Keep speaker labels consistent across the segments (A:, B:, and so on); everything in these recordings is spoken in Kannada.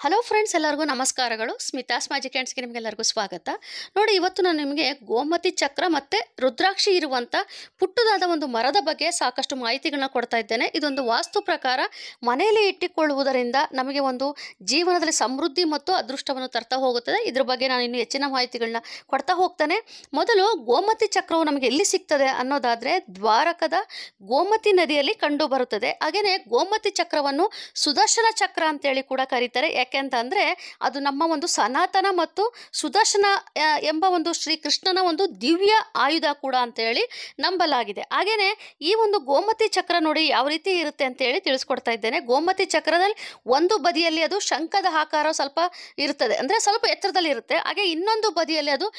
A: ಹಲೋ ಫ್ರೆಂಡ್ಸ್, ಎಲ್ಲರಿಗೂ ನಮಸ್ಕಾರಗಳು. ಸ್ಮಿತಾಸ್ ಮ್ಯಾಜಿಕ್ ಹ್ಯಾಂಡ್ಸ್ಗೆ ನಿಮಗೆಲ್ಲರಿಗೂ ಸ್ವಾಗತ. ನೋಡಿ, ಇವತ್ತು ನಾನು ನಿಮಗೆ ಗೋಮತಿ ಚಕ್ರ ಮತ್ತು ರುದ್ರಾಕ್ಷಿ ಇರುವಂಥ ಪುಟ್ಟದಾದ ಒಂದು ಮರದ ಬಗ್ಗೆ ಸಾಕಷ್ಟು ಮಾಹಿತಿಗಳನ್ನ ಕೊಡ್ತಾ ಇದ್ದೇನೆ. ಇದೊಂದು ವಾಸ್ತು ಪ್ರಕಾರ ಮನೆಯಲ್ಲಿ ಇಟ್ಟುಕೊಳ್ಳುವುದರಿಂದ ನಮಗೆ ಒಂದು ಜೀವನದಲ್ಲಿ ಸಮೃದ್ಧಿ ಮತ್ತು ಅದೃಷ್ಟವನ್ನು ತರ್ತಾ ಹೋಗುತ್ತದೆ. ಇದ್ರ ಬಗ್ಗೆ ನಾನು ಇನ್ನೂ ಹೆಚ್ಚಿನ ಮಾಹಿತಿಗಳನ್ನ ಕೊಡ್ತಾ ಹೋಗ್ತಾನೆ. ಮೊದಲು ಗೋಮತಿ ಚಕ್ರವು ನಮಗೆ ಎಲ್ಲಿ ಸಿಗ್ತದೆ ಅನ್ನೋದಾದರೆ ದ್ವಾರಕದ ಗೋಮತಿ ನದಿಯಲ್ಲಿ ಕಂಡು ಬರುತ್ತದೆ. ಹಾಗೆಯೇ ಗೋಮತಿ ಚಕ್ರವನ್ನು ಸುದರ್ಶನ ಚಕ್ರ ಅಂತೇಳಿ ಕೂಡ ಕರೀತಾರೆ. ಯಾಕೆಂತಂದರೆ ಅದು ನಮ್ಮ ಒಂದು ಸನಾತನ ಮತ್ತು ಸುದರ್ಶನ ಎಂಬ ಒಂದು ಶ್ರೀಕೃಷ್ಣನ ಒಂದು ದಿವ್ಯ ಆಯುಧ ಕೂಡ ಅಂತೇಳಿ ನಂಬಲಾಗಿದೆ. ಹಾಗೆಯೇ ಈ ಒಂದು ಗೋಮತಿ ಚಕ್ರ ನೋಡಿ ಯಾವ ರೀತಿ ಇರುತ್ತೆ ಅಂತೇಳಿ ತಿಳಿಸ್ಕೊಡ್ತಾ ಇದ್ದೇನೆ. ಗೋಮತಿ ಚಕ್ರದಲ್ಲಿ ಒಂದು ಬದಿಯಲ್ಲಿ ಅದು ಶಂಖದ ಆಕಾರ ಸ್ವಲ್ಪ ಇರ್ತದೆ, ಅಂದರೆ ಸ್ವಲ್ಪ ಎತ್ತರದಲ್ಲಿ ಇರುತ್ತೆ. ಹಾಗೆ ಇನ್ನೊಂದು ಬದಿಯಲ್ಲಿ ಅದು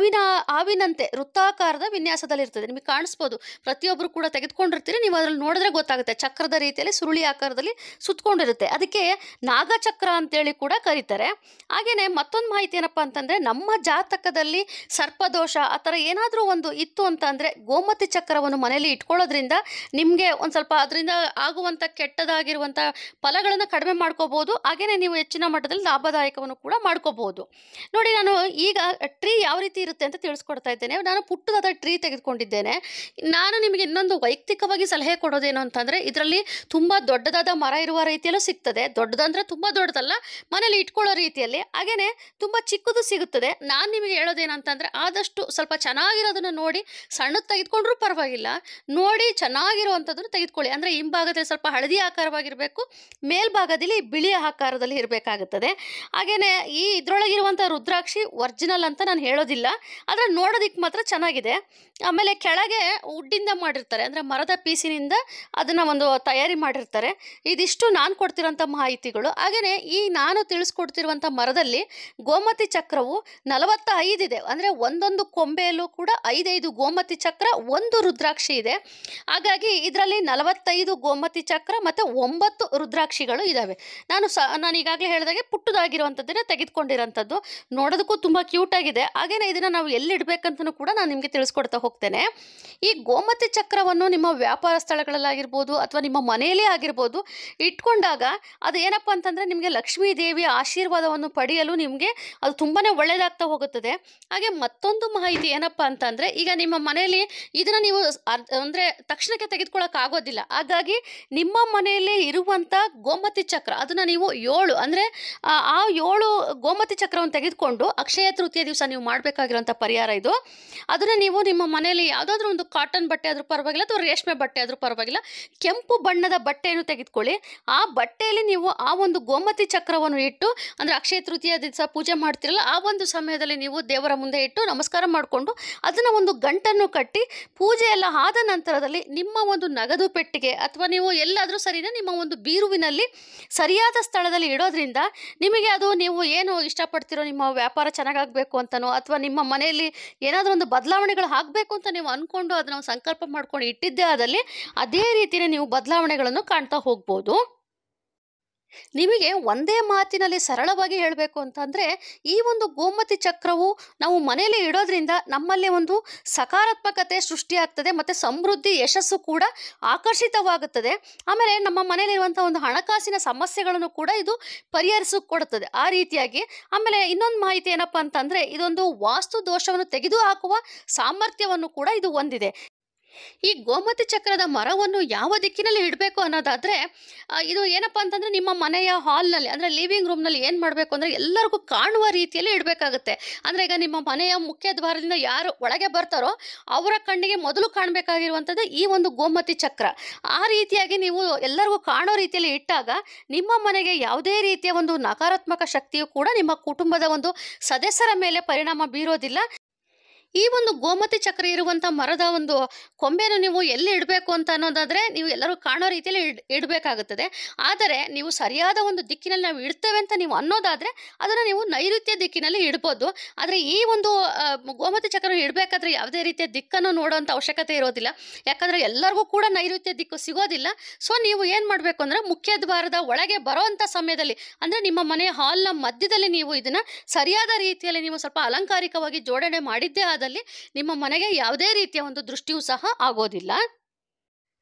A: ಹಾವಿನಂತೆ ವೃತ್ತಾಕಾರದ ವಿನ್ಯಾಸದಲ್ಲಿ ಇರ್ತದೆ. ನಿಮಗೆ ಕಾಣಿಸ್ಬೋದು, ಪ್ರತಿಯೊಬ್ಬರು ಕೂಡ ತೆಗೆದುಕೊಂಡಿರ್ತೀರಿ, ನೀವು ಅದರಲ್ಲಿ ನೋಡಿದ್ರೆ ಗೊತ್ತಾಗುತ್ತೆ. ಚಕ್ರದ ರೀತಿಯಲ್ಲಿ ಸುರುಳಿ ಆಕಾರದಲ್ಲಿ ಸುತ್ತಕೊಂಡಿರುತ್ತೆ. ಅದಕ್ಕೆ ನಾಗಚಕ್ರ ಅಂತೇಳಿ ಕೂಡ ಕರೀತಾರೆ. ಹಾಗೆಯೇ ಮತ್ತೊಂದು ಮಾಹಿತಿ ಏನಪ್ಪ ಅಂತಂದರೆ, ನಮ್ಮ ಜಾತಕದಲ್ಲಿ ಸರ್ಪದೋಷ ಆ ಥರ ಏನಾದರೂ ಒಂದು ಇತ್ತು ಅಂತಂದರೆ ಗೋಮತಿ ಚಕ್ರವನ್ನು ಮನೆಯಲ್ಲಿ ಇಟ್ಕೊಳ್ಳೋದ್ರಿಂದ ನಿಮಗೆ ಒಂದು ಸ್ವಲ್ಪ ಅದರಿಂದ ಆಗುವಂಥ ಕೆಟ್ಟದಾಗಿರುವಂಥ ಫಲಗಳನ್ನು ಕಡಿಮೆ ಮಾಡ್ಕೋಬೋದು. ಹಾಗೆಯೇ ನೀವು ಹೆಚ್ಚಿನ ಮಟ್ಟದಲ್ಲಿ ಲಾಭದಾಯಕವನ್ನು ಕೂಡ ಮಾಡ್ಕೋಬೋದು. ನೋಡಿ, ನಾನು ಈಗ ಟ್ರೀ ಯಾವ ರೀತಿ ಇರುತ್ತೆ ಅಂತ ತಿಳಿಸ್ಕೊಡ್ತಾ ಇದ್ದೇನೆ. ನಾನು ಪುಟ್ಟದಾದ ಟ್ರೀ ತೆಗೆದುಕೊಂಡಿದ್ದೇನೆ. ನಾನು ನಿಮಗೆ ಇನ್ನೊಂದು ವೈಯಕ್ತಿಕವಾಗಿ ಸಲಹೆ ಕೊಡೋದೇನು ಅಂತಂದರೆ, ಇದರಲ್ಲಿ ತುಂಬ ದೊಡ್ಡದಾದ ಮರ ಇರುವ ರೀತಿಯಲ್ಲೂ ಸಿಗ್ತದೆ. ದೊಡ್ಡದಂದರೆ ತುಂಬ ದೊಡ್ಡದಲ್ಲ, ಮನೇಲಿ ಇಟ್ಕೊಳ್ಳೋ ರೀತಿಯಲ್ಲಿ. ಹಾಗೆಯೇ ತುಂಬ ಚಿಕ್ಕದು ಸಿಗುತ್ತದೆ. ನಾನು ನಿಮಗೆ ಹೇಳೋದೇನಂತಂದರೆ, ಆದಷ್ಟು ಸ್ವಲ್ಪ ಚೆನ್ನಾಗಿರೋದನ್ನು ನೋಡಿ, ಸಣ್ಣದು ತೆಗೆದುಕೊಂಡ್ರೂ ಪರವಾಗಿಲ್ಲ, ನೋಡಿ ಚೆನ್ನಾಗಿರುವಂಥದ್ದನ್ನು ತೆಗೆದುಕೊಳ್ಳಿ. ಅಂದರೆ ಹಿಂಭಾಗದಲ್ಲಿ ಸ್ವಲ್ಪ ಹಳದಿ ಆಕಾರವಾಗಿರಬೇಕು, ಮೇಲ್ಭಾಗದಲ್ಲಿ ಬಿಳಿಯ ಆಕಾರದಲ್ಲಿ ಇರಬೇಕಾಗುತ್ತದೆ. ಹಾಗೆಯೇ ಈ ಇದರೊಳಗಿರುವಂಥ ರುದ್ರಾಕ್ಷಿ ಒರಿಜಿನಲ್ ಅಂತ ನಾನು ಹೇಳೋದಿಲ್ಲ, ಆದರೆ ನೋಡೋದಕ್ಕೆ ಮಾತ್ರ ಚೆನ್ನಾಗಿದೆ. ಆಮೇಲೆ ಕೆಳಗೆ ವುಡ್ಡಿಂದ ಮಾಡಿರ್ತಾರೆ, ಅಂದರೆ ಮರದ ಪೀಸಿನಿಂದ ಅದನ್ನು ಒಂದು ತಯಾರಿ ಮಾಡಿರ್ತಾರೆ. ಇದಿಷ್ಟು ನಾನು ಕೊಡ್ತಿರೋಂಥ ಮಾಹಿತಿಗಳು. ಹಾಗೆಯೇ ಈ ನಾನು ತಿಳಿಸ್ಕೊಡ್ತಿರುವಂಥ ಮರದಲ್ಲಿ ಗೋಮತಿ ಚಕ್ರವು 45 ಇದೆ. ಅಂದರೆ ಒಂದೊಂದು ಕೊಂಬೆಯಲ್ಲೂ ಕೂಡ 5 ಗೋಮತಿ ಚಕ್ರ, ಒಂದು ರುದ್ರಾಕ್ಷಿ ಇದೆ. ಹಾಗಾಗಿ ಇದರಲ್ಲಿ 45 ಗೋಮತಿ ಚಕ್ರ ಮತ್ತು 9 ರುದ್ರಾಕ್ಷಿಗಳು ಇದ್ದಾವೆ. ನಾನು ಈಗಾಗಲೇ ಹೇಳಿದಾಗೆ ಪುಟ್ಟದಾಗಿರುವಂಥದ್ದನ್ನು ತೆಗೆದುಕೊಂಡಿರೋಂಥದ್ದು. ನೋಡೋದಕ್ಕೂ ತುಂಬ ಕ್ಯೂಟಾಗಿದೆ. ಹಾಗೆಯೇ ಇದನ್ನು ನಾವು ಎಲ್ಲಿ ಇಡಬೇಕಂತಲೂ ಕೂಡ ನಾನು ನಿಮಗೆ ತಿಳಿಸ್ಕೊಡ್ತಾ ಹೋಗ್ತೇನೆ. ಈ ಗೋಮತಿ ಚಕ್ರವನ್ನು ನಿಮ್ಮ ವ್ಯಾಪಾರ ಸ್ಥಳಗಳಲ್ಲಾಗಿರ್ಬೋದು ಅಥವಾ ನಿಮ್ಮ ಮನೆಯಲ್ಲೇ ಆಗಿರ್ಬೋದು ಇಟ್ಕೊಂಡಾಗ ಅದು ಏನಪ್ಪ ಅಂತಂದರೆ, ನಿಮಗೆ ಲಕ್ಷ್ಮೀ ದೇವಿಯ ಆಶೀರ್ವಾದವನ್ನು ಪಡೆಯಲು ನಿಮಗೆ ಅದು ತುಂಬಾ ಒಳ್ಳೆಯದಾಗ್ತಾ ಹೋಗುತ್ತದೆ. ಹಾಗೆ ಮತ್ತೊಂದು ಮಾಹಿತಿ ಏನಪ್ಪ ಅಂತಂದರೆ, ಈಗ ನಿಮ್ಮ ಮನೆಯಲ್ಲಿ ಇದನ್ನು ನೀವು ಅಂದರೆ ತಕ್ಷಣಕ್ಕೆ ತೆಗೆದುಕೊಳ್ಳೋಕ್ಕಾಗೋದಿಲ್ಲ. ಹಾಗಾಗಿ ನಿಮ್ಮ ಮನೆಯಲ್ಲಿ ಇರುವಂಥ ಗೋಮತಿ ಚಕ್ರ ಅದನ್ನು ನೀವು 7 ಅಂದರೆ ಆ 7 ಗೋಮತಿ ಚಕ್ರವನ್ನು ತೆಗೆದುಕೊಂಡು ಅಕ್ಷಯ ತೃತೀಯ ದಿವಸ ನೀವು ಮಾಡಬೇಕಾಗಿರುವಂಥ ಪರಿಹಾರ ಇದು. ಅದನ್ನು ನೀವು ನಿಮ್ಮ ಮನೆಯಲ್ಲಿ ಯಾವುದಾದ್ರೂ ಒಂದು ಕಾಟನ್ ಬಟ್ಟೆ ಆದರೂ ಪರವಾಗಿಲ್ಲ ಅಥವಾ ರೇಷ್ಮೆ ಬಟ್ಟೆ ಆದರೂ ಪರವಾಗಿಲ್ಲ, ಕೆಂಪು ಬಣ್ಣದ ಬಟ್ಟೆಯನ್ನು ತೆಗೆದುಕೊಳ್ಳಿ. ಆ ಬಟ್ಟೆಯಲ್ಲಿ ನೀವು ಆ ಒಂದು ಗೋಮತಿ ಚಕ್ರವನ್ನು ಇಟ್ಟು, ಅಂದರೆ ಅಕ್ಷಯ ತೃತೀಯ ದಿವಸ ಪೂಜೆ ಮಾಡ್ತಿರಲ್ಲ ಆ ಒಂದು ಸಮಯದಲ್ಲಿ ನೀವು ದೇವರ ಮುಂದೆ ಇಟ್ಟು ನಮಸ್ಕಾರ ಮಾಡಿಕೊಂಡು ಅದನ್ನು ಒಂದು ಗಂಟನ್ನು ಕಟ್ಟಿ, ಪೂಜೆ ಎಲ್ಲ ಆದ ನಂತರದಲ್ಲಿ ನಿಮ್ಮ ಒಂದು ನಗದು ಪೆಟ್ಟಿಗೆ ಅಥವಾ ನೀವು ಎಲ್ಲಾದರೂ ಸರಿನಾ ನಿಮ್ಮ ಒಂದು ಬೀರುವಿನಲ್ಲಿ ಸರಿಯಾದ ಸ್ಥಳದಲ್ಲಿ ಇಡೋದ್ರಿಂದ ನಿಮಗೆ ಅದು ನೀವು ಏನು ಇಷ್ಟಪಡ್ತಿರೋ, ನಿಮ್ಮ ವ್ಯಾಪಾರ ಚೆನ್ನಾಗಾಗಬೇಕು ಅಂತನೋ ಅಥವಾ ನಿಮ್ಮ ಮನೆಯಲ್ಲಿ ಏನಾದರೂ ಒಂದು ಬದಲಾವಣೆಗಳು ಆಗಬೇಕು ಅಂತ ನೀವು ಅಂದ್ಕೊಂಡು ಅದನ್ನು ಸಂಕಲ್ಪ ಮಾಡ್ಕೊಂಡು ಇಟ್ಟಿದ್ದೇ ಆದಲ್ಲಿ ಅದೇ ರೀತಿಯೇ ನೀವು ಬದಲಾವಣೆಗಳನ್ನು ಕಾಣ್ತಾ ಹೋಗ್ಬೋದು. ನಿಮಗೆ ಒಂದೇ ಮಾತಿನಲ್ಲಿ ಸರಳವಾಗಿ ಹೇಳಬೇಕು ಅಂತಂದರೆ, ಈ ಒಂದು ಗೋಮತಿ ಚಕ್ರವು ನಾವು ಮನೆಯಲ್ಲಿ ಇಡೋದ್ರಿಂದ ನಮ್ಮಲ್ಲಿ ಒಂದು ಸಕಾರಾತ್ಮಕತೆ ಸೃಷ್ಟಿಯಾಗ್ತದೆ ಮತ್ತು ಸಮೃದ್ಧಿ, ಯಶಸ್ಸು ಕೂಡ ಆಕರ್ಷಿತವಾಗುತ್ತದೆ. ಆಮೇಲೆ ನಮ್ಮ ಮನೆಯಲ್ಲಿರುವಂಥ ಒಂದು ಹಣಕಾಸಿನ ಸಮಸ್ಯೆಗಳನ್ನು ಕೂಡ ಇದು ಪರಿಹರಿಸಿಕೊಡುತ್ತದೆ ಆ ರೀತಿಯಾಗಿ. ಆಮೇಲೆ ಇನ್ನೊಂದು ಮಾಹಿತಿ ಏನಪ್ಪ ಅಂತಂದರೆ, ಇದೊಂದು ವಾಸ್ತು ದೋಷವನ್ನು ತೆಗೆದುಹಾಕುವ ಸಾಮರ್ಥ್ಯವನ್ನು ಕೂಡ ಇದು ಹೊಂದಿದೆ. ಈ ಗೋಮತಿ ಚಕ್ರದ ಮರವನ್ನು ಯಾವ ದಿಕ್ಕಿನಲ್ಲಿ ಇಡಬೇಕು ಅನ್ನೋದಾದರೆ, ಇದು ಏನಪ್ಪ ಅಂತಂದರೆ ನಿಮ್ಮ ಮನೆಯ ಹಾಲ್ನಲ್ಲಿ, ಅಂದರೆ ಲಿವಿಂಗ್ ರೂಮ್ನಲ್ಲಿ ಏನು ಮಾಡಬೇಕು ಅಂದರೆ ಎಲ್ಲರಿಗೂ ಕಾಣುವ ರೀತಿಯಲ್ಲಿ ಇಡಬೇಕಾಗುತ್ತೆ. ಅಂದರೆ ಈಗ ನಿಮ್ಮ ಮನೆಯ ಮುಖ್ಯ ದ್ವಾರದಿಂದ ಯಾರು ಒಳಗೆ ಬರ್ತಾರೋ ಅವರ ಕಣ್ಣಿಗೆ ಮೊದಲು ಕಾಣಬೇಕಾಗಿರುವಂಥದ್ದು ಈ ಒಂದು ಗೋಮತಿ ಚಕ್ರ. ಆ ರೀತಿಯಾಗಿ ನೀವು ಎಲ್ಲರಿಗೂ ಕಾಣೋ ರೀತಿಯಲ್ಲಿ ಇಟ್ಟಾಗ ನಿಮ್ಮ ಮನೆಗೆ ಯಾವುದೇ ರೀತಿಯ ಒಂದು ನಕಾರಾತ್ಮಕ ಶಕ್ತಿಯು ಕೂಡ ನಿಮ್ಮ ಕುಟುಂಬದ ಒಂದು ಸದಸ್ಯರ ಮೇಲೆ ಪರಿಣಾಮ ಬೀರೋದಿಲ್ಲ. ಈ ಒಂದು ಗೋಮತಿ ಚಕ್ರ ಇರುವಂಥ ಮರದ ಒಂದು ಕೊಂಬೆಯನ್ನು ನೀವು ಎಲ್ಲಿ ಇಡಬೇಕು ಅಂತ ಅನ್ನೋದಾದರೆ, ನೀವು ಎಲ್ಲರೂ ಕಾಣೋ ರೀತಿಯಲ್ಲಿ ಇಡಬೇಕಾಗುತ್ತದೆ. ಆದರೆ ನೀವು ಸರಿಯಾದ ಒಂದು ದಿಕ್ಕಿನಲ್ಲಿ ನಾವು ಇಡ್ತೇವೆ ಅಂತ ನೀವು ಅನ್ನೋದಾದರೆ ಅದನ್ನು ನೀವು ನೈಋತ್ಯ ದಿಕ್ಕಿನಲ್ಲಿ ಇಡ್ಬೋದು. ಆದರೆ ಈ ಒಂದು ಗೋಮತಿ ಚಕ್ರ ಇಡಬೇಕಾದ್ರೆ ಯಾವುದೇ ರೀತಿಯ ದಿಕ್ಕನ್ನು ನೋಡೋವಂಥ ಅವಶ್ಯಕತೆ ಇರೋದಿಲ್ಲ, ಯಾಕಂದರೆ ಎಲ್ಲರಿಗೂ ಕೂಡ ನೈಋತ್ಯ ದಿಕ್ಕು ಸಿಗೋದಿಲ್ಲ. ಸೊ ನೀವು ಏನು ಮಾಡಬೇಕು ಅಂದರೆ, ಮುಖ್ಯ ದ್ವಾರದ ಒಳಗೆ ಬರೋವಂಥ ಸಮಯದಲ್ಲಿ, ಅಂದರೆ ನಿಮ್ಮ ಮನೆಯ ಹಾಲ್ನ ಮಧ್ಯದಲ್ಲಿ ನೀವು ಇದನ್ನು ಸರಿಯಾದ ರೀತಿಯಲ್ಲಿ ನೀವು ಸ್ವಲ್ಪ ಅಲಂಕಾರಿಕವಾಗಿ ಜೋಡಣೆ ಮಾಡಿದ್ದೇ ಆದಲ್ಲಿ ನಿಮ್ಮ ಮನೆಗೆ ಯಾವುದೇ ರೀತಿಯ ಒಂದು ದೃಷ್ಟಿಯೂ ಸಹ ಆಗೋದಿಲ್ಲ.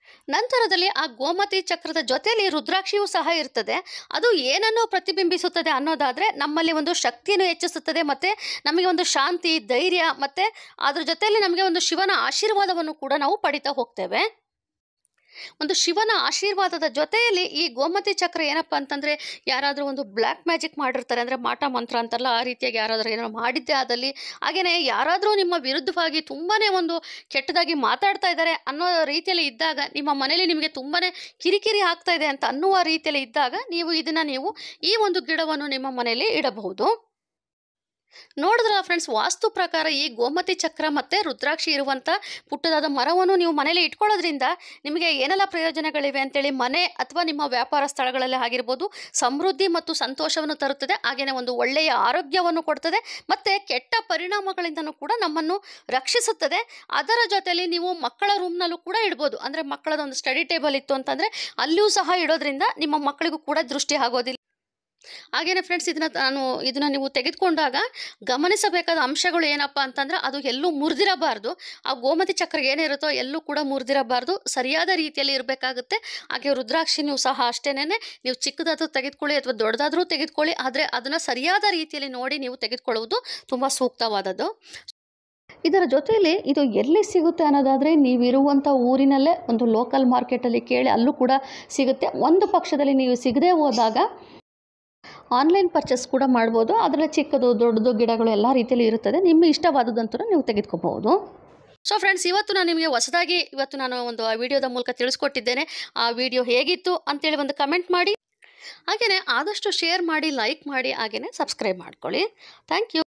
A: ನಂತರದಲ್ಲಿ ಆ ಗೋಮತಿ ಚಕ್ರದ ಜೊತೆಯಲ್ಲಿ ರುದ್ರಾಕ್ಷಿಯೂ ಸಹ ಇರ್ತದೆ. ಅದು ಏನನ್ನು ಪ್ರತಿಬಿಂಬಿಸುತ್ತದೆ ಅನ್ನೋದಾದರೆ ನಮ್ಮಲ್ಲಿ ಒಂದು ಶಕ್ತಿಯನ್ನು ಹೆಚ್ಚಿಸುತ್ತದೆ ಮತ್ತು ನಮಗೆ ಒಂದು ಶಾಂತಿ, ಧೈರ್ಯ ಮತ್ತು ಅದ್ರ ಜೊತೆಯಲ್ಲಿ ನಮಗೆ ಒಂದು ಶಿವನ ಆಶೀರ್ವಾದವನ್ನು ಕೂಡ ನಾವು ಪಡಿತಾ ಹೋಗ್ತೇವೆ. ಒಂದು ಶಿವನ ಆಶೀರ್ವಾದದ ಜೊತೆಯಲ್ಲಿ ಈ ಗೋಮತಿ ಚಕ್ರ ಏನಪ್ಪ ಅಂತಂದರೆ, ಯಾರಾದರೂ ಒಂದು ಬ್ಲ್ಯಾಕ್ ಮ್ಯಾಜಿಕ್ ಮಾಡಿರ್ತಾರೆ, ಅಂದರೆ ಮಾಟ ಮಂತ್ರ ಅಂತಾರಲ್ಲ, ಆ ರೀತಿಯಾಗಿ ಯಾರಾದರೂ ಏನೋ ಮಾಡಿದ್ದೆ ಆದಲ್ಲಿ, ಹಾಗೆಯೇ ಯಾರಾದರೂ ನಿಮ್ಮ ವಿರುದ್ಧವಾಗಿ ತುಂಬಾ ಒಂದು ಕೆಟ್ಟದಾಗಿ ಮಾತಾಡ್ತಾ ಇದ್ದಾರೆ ಅನ್ನೋ ರೀತಿಯಲ್ಲಿ ಇದ್ದಾಗ, ನಿಮ್ಮ ಮನೇಲಿ ನಿಮಗೆ ತುಂಬಾ ಕಿರಿಕಿರಿ ಆಗ್ತಾ ಇದೆ ಅಂತ ಅನ್ನುವ ರೀತಿಯಲ್ಲಿ ಇದ್ದಾಗ, ನೀವು ಈ ಒಂದು ಗಿಡವನ್ನು ನಿಮ್ಮ ಮನೆಯಲ್ಲಿ ಇಡಬಹುದು. ನೋಡಿದ್ರಲ್ಲ ಫ್ರೆಂಡ್ಸ್, ವಾಸ್ತು ಪ್ರಕಾರ ಈ ಗೋಮತಿ ಚಕ್ರ ಮತ್ತು ರುದ್ರಾಕ್ಷಿ ಇರುವಂಥ ಪುಟ್ಟದಾದ ಮರವನ್ನು ನೀವು ಮನೇಲಿ ಇಟ್ಕೊಳ್ಳೋದ್ರಿಂದ ನಿಮಗೆ ಏನೆಲ್ಲ ಪ್ರಯೋಜನಗಳಿವೆ ಅಂತೇಳಿ, ಮನೆ ಅಥವಾ ನಿಮ್ಮ ವ್ಯಾಪಾರ ಸ್ಥಳಗಳಲ್ಲಿ ಆಗಿರ್ಬೋದು, ಸಮೃದ್ಧಿ ಮತ್ತು ಸಂತೋಷವನ್ನು ತರುತ್ತದೆ. ಹಾಗೆಯೇ ಒಂದು ಒಳ್ಳೆಯ ಆರೋಗ್ಯವನ್ನು ಕೊಡ್ತದೆ ಮತ್ತು ಕೆಟ್ಟ ಪರಿಣಾಮಗಳಿಂದನೂ ಕೂಡ ನಮ್ಮನ್ನು ರಕ್ಷಿಸುತ್ತದೆ. ಅದರ ಜೊತೆಯಲ್ಲಿ ನೀವು ಮಕ್ಕಳ ರೂಮ್ನಲ್ಲೂ ಕೂಡ ಇಡ್ಬೋದು. ಅಂದರೆ ಮಕ್ಕಳದ ಒಂದು ಸ್ಟಡಿ ಟೇಬಲ್ ಇತ್ತು ಅಂತಂದರೆ ಅಲ್ಲಿಯೂ ಸಹ ಇಡೋದ್ರಿಂದ ನಿಮ್ಮ ಮಕ್ಕಳಿಗೂ ಕೂಡ ದೃಷ್ಟಿ ಆಗೋದಿಲ್ಲ. ಹಾಗೇನೆ ಫ್ರೆಂಡ್ಸ್, ಇದನ್ನ ನೀವು ತೆಗೆದುಕೊಂಡಾಗ ಗಮನಿಸಬೇಕಾದ ಅಂಶಗಳು ಏನಪ್ಪ ಅಂತಂದ್ರೆ, ಅದು ಎಲ್ಲೂ ಮುರಿದಿರಬಾರ್ದು. ಆ ಗೋಮತಿ ಚಕ್ರ ಏನಿರುತ್ತೋ ಎಲ್ಲೂ ಕೂಡ ಮುರಿದಿರಬಾರ್ದು, ಸರಿಯಾದ ರೀತಿಯಲ್ಲಿ ಇರಬೇಕಾಗುತ್ತೆ. ಹಾಗೆ ರುದ್ರಾಕ್ಷಿ ನೀವು ಸಹ ಅಷ್ಟೇನೆ, ನೀವು ಚಿಕ್ಕದಾದ್ರೂ ತೆಗೆದುಕೊಳ್ಳಿ ಅಥವಾ ದೊಡ್ಡದಾದ್ರೂ ತೆಗೆದುಕೊಳ್ಳಿ, ಆದರೆ ಅದನ್ನು ಸರಿಯಾದ ರೀತಿಯಲ್ಲಿ ನೋಡಿ ನೀವು ತೆಗೆದುಕೊಳ್ಳುವುದು ತುಂಬ ಸೂಕ್ತವಾದದ್ದು. ಇದರ ಜೊತೆಯಲ್ಲಿ ಇದು ಎಲ್ಲಿ ಸಿಗುತ್ತೆ ಅನ್ನೋದಾದರೆ, ನೀವಿರುವಂಥ ಊರಿನಲ್ಲೇ ಒಂದು ಲೋಕಲ್ ಮಾರ್ಕೆಟಲ್ಲಿ ಕೇಳಿ, ಅಲ್ಲೂ ಕೂಡ ಸಿಗುತ್ತೆ. ಒಂದು ಪಕ್ಷದಲ್ಲಿ ನೀವು ಸಿಗದೆ ಹೋದಾಗ ಆನ್ಲೈನ್ ಪರ್ಚೇಸ್ ಕೂಡ ಮಾಡ್ಬೋದು. ಅದರಲ್ಲಿ ಚಿಕ್ಕದು ದೊಡ್ಡದು ಗಿಡಗಳು ಎಲ್ಲ ರೀತಿಯಲ್ಲಿ ಇರುತ್ತದೆ. ನಿಮಗೆ ಇಷ್ಟವಾದದಂತೂ ನೀವು ತೆಗೆದುಕೋಬಹುದು. ಸೊ ಫ್ರೆಂಡ್ಸ್, ಇವತ್ತು ನಾನು ಒಂದು ವಿಡಿಯೋದ ಮೂಲಕ ತಿಳಿಸ್ಕೊಟ್ಟಿದ್ದೇನೆ. ಆ ವಿಡಿಯೋ ಹೇಗಿತ್ತು ಅಂತೇಳಿ ಒಂದು ಕಮೆಂಟ್ ಮಾಡಿ, ಹಾಗೆಯೇ ಆದಷ್ಟು ಶೇರ್ ಮಾಡಿ, ಲೈಕ್ ಮಾಡಿ, ಹಾಗೆಯೇ ಸಬ್ಸ್ಕ್ರೈಬ್ ಮಾಡ್ಕೊಳ್ಳಿ. Thank you.